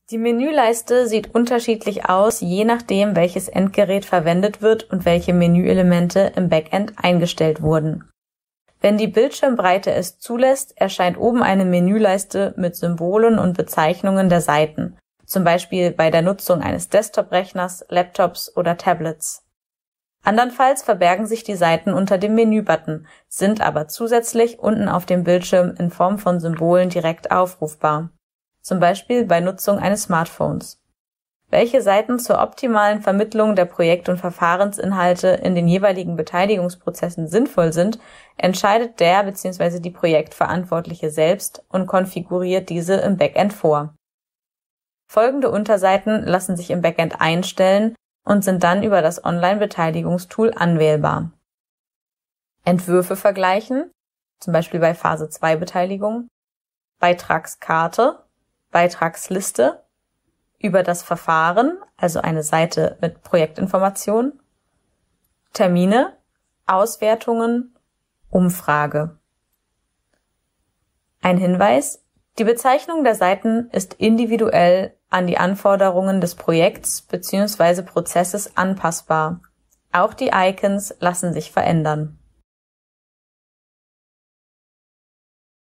Die Menüleiste sieht unterschiedlich aus, je nachdem, welches Endgerät verwendet wird und welche Menüelemente im Backend eingestellt wurden. Wenn die Bildschirmbreite es zulässt, erscheint oben eine Menüleiste mit Symbolen und Bezeichnungen der Seiten, zum Beispiel bei der Nutzung eines Desktop-Rechners, Laptops oder Tablets. Andernfalls verbergen sich die Seiten unter dem Menü-Button, sind aber zusätzlich unten auf dem Bildschirm in Form von Symbolen direkt aufrufbar, zum Beispiel bei Nutzung eines Smartphones. Welche Seiten zur optimalen Vermittlung der Projekt- und Verfahrensinhalte in den jeweiligen Beteiligungsprozessen sinnvoll sind, entscheidet der bzw. die Projektverantwortliche selbst und konfiguriert diese im Backend vor. Folgende Unterseiten lassen sich im Backend einstellen und sind dann über das Online-Beteiligungstool anwählbar. Entwürfe vergleichen, zum Beispiel bei Phase 2 Beteiligung, Beitragskarte, Beitragsliste, über das Verfahren, also eine Seite mit Projektinformationen, Termine, Auswertungen, Umfrage. Ein Hinweis: Die Bezeichnung der Seiten ist individuell an die Anforderungen des Projekts bzw. Prozesses anpassbar. Auch die Icons lassen sich verändern.